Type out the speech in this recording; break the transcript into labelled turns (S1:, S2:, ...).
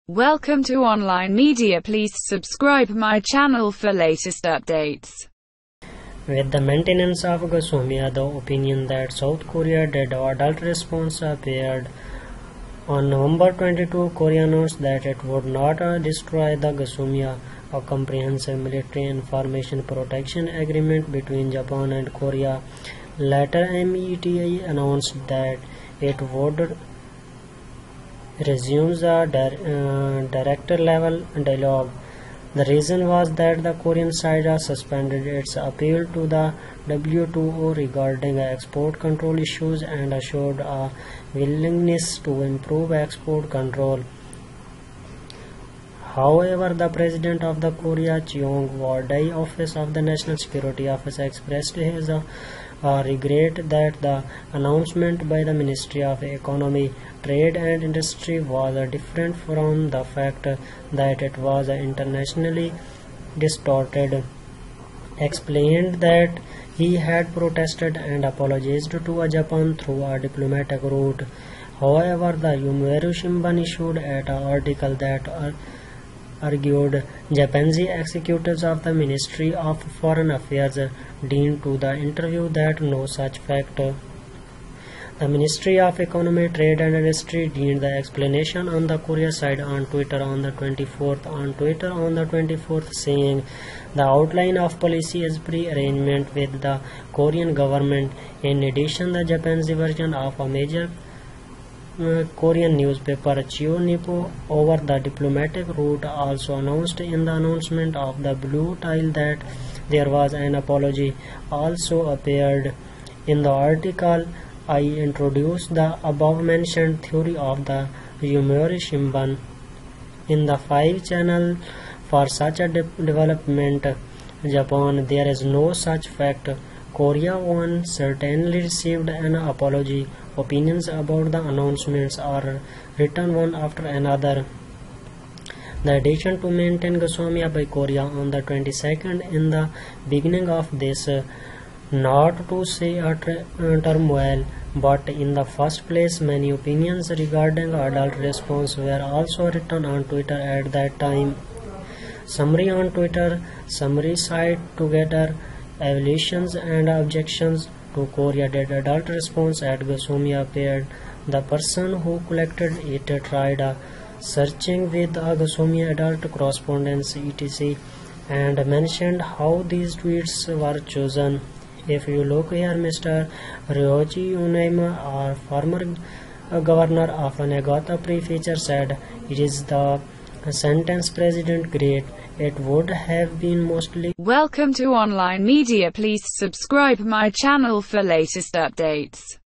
S1: Welcome to online media. Please subscribe my channel for latest updates.
S2: With the maintenance of Gosomia, the opinion that South Korea did adult response appeared. On November 22, Korea announced that it would not destroy the Gosomia, a comprehensive military information protection agreement between Japan and Korea. Later, METI announced that it would resume the director-level dialogue. The reason was that the Korean side suspended its appeal to the WTO regarding export control issues and assured a willingness to improve export control. However, the president of the Korea Cheong Won-dae Office of the National Security Office expressed his regret that the announcement by the Ministry of Economy, Trade and Industry was different from the fact that it was internationally distorted. Explained that he had protested and apologized to Japan through a diplomatic route. However, the Yomiuri Shimbun issued an article that argued Japanese executives of the Ministry of Foreign Affairs deemed to the interview that no such fact. The Ministry of Economy, Trade and Industry deemed the explanation on the Korea side on Twitter on the 24th, saying the outline of policy is pre-arrangement with the Korean government. In addition, the Japanese version of a major Korean newspaper Chio Nippo over the diplomatic route also announced in the announcement of the Blue Tile that there was an apology. Also appeared in the article. I introduced the above mentioned theory of the Yomiuri Shimbun in the 5 channel for such a development. Japan, there is no such fact. Korea 1 certainly received an apology. Opinions about the announcements are written one after another. The addition to maintain Gosomia by Korea on the 22nd in the beginning of this, not to say a turmoil, but in the first place many opinions regarding adult response were also written on Twitter at that time. Summary on Twitter. Summary site together evaluations and objections to Korea did adult response at Gosomia appeared. The person who collected it tried searching with Gosomia adult correspondence etc. and mentioned how these tweets were chosen. If you look here, Mr. Ryoji Unaima, our former governor of Nagata Prefecture, said, "It is the sentence President Great. It would have been mostly."
S1: Welcome to online media. Please subscribe my channel for latest updates.